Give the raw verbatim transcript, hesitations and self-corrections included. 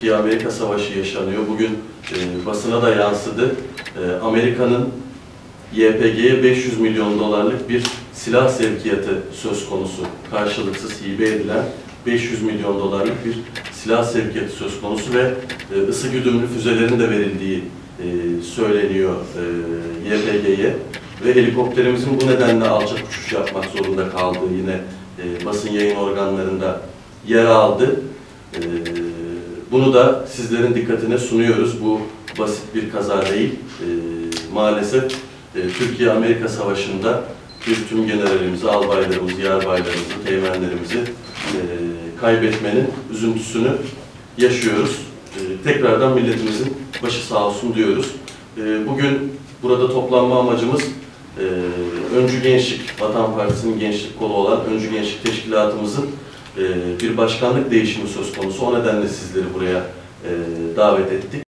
Türkiye-Amerika Savaşı yaşanıyor. Bugün e, basına da yansıdı. E, Amerika'nın Y P G'ye beş yüz milyon dolarlık bir silah sevkiyatı söz konusu. Karşılıksız hibe edilen beş yüz milyon dolarlık bir silah sevkiyatı söz konusu ve e, ısı güdümlü füzelerin de verildiği e, söyleniyor e, Y P G'ye. Ve helikopterimizin bu nedenle alçak uçuş yapmak zorunda kaldığı yine e, basın yayın organlarında yer aldı. E, bunu da sizlerin dikkatine sunuyoruz. Bu basit bir kaza değil. E, maalesef e, Türkiye-Amerika Savaşı'nda bir tüm generalimizi, albaylarımızı, yarbaylarımızı, teğmenlerimizi e, kaybetmenin üzüntüsünü yaşıyoruz. E, tekrardan milletimizin başı sağ olsun diyoruz. E, bugün burada toplanma amacımız e, Öncü Gençlik, Vatan Partisi'nin gençlik kolu olan Öncü Gençlik Teşkilatımızın e, bir başkanlık değişimi söz konusu. O nedenle sizleri buraya e, davet ettik.